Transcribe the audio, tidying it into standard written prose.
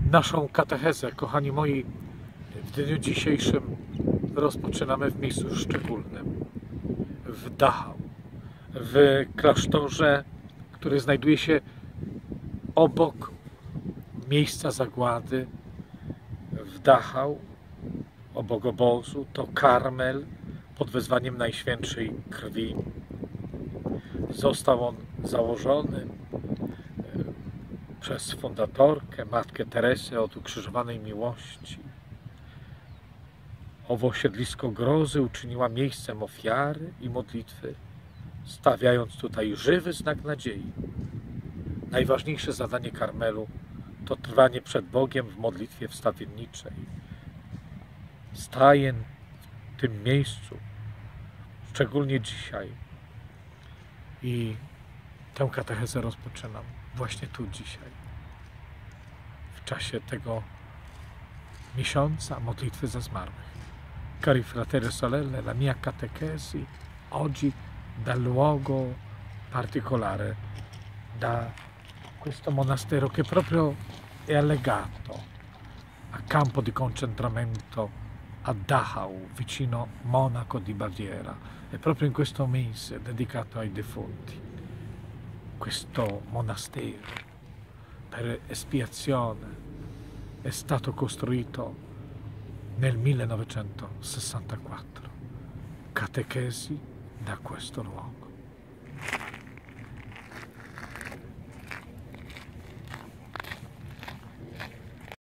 Naszą katechezę, kochani moi, w dniu dzisiejszym rozpoczynamy w miejscu szczególnym, w Dachau, w klasztorze, który znajduje się obok miejsca zagłady w Dachau, obok obozu. To Karmel pod wezwaniem Najświętszej Krwi. Został on założony przez fundatorkę, Matkę Teresę od Ukrzyżowanej Miłości. Owo siedlisko grozy uczyniła miejscem ofiary i modlitwy, stawiając tutaj żywy znak nadziei. Najważniejsze zadanie Karmelu to trwanie przed Bogiem w modlitwie wstawienniczej. Staję w tym miejscu, szczególnie dzisiaj, i tę katechezę rozpoczynam właśnie tu dzisiaj, w czasie tego miesiąca modlitwy za zmarłych. Cari fratelli e sorelle, la mia catechesi oggi dal luogo particolare, da questo monastero che proprio è allegato a campo di concentramento a Dachau, vicino Monaco di Baviera. E proprio in questo mese dedicato ai defunti, questo monastero per espiazione è stato costruito nel 1964. Catechesi da questo luogo.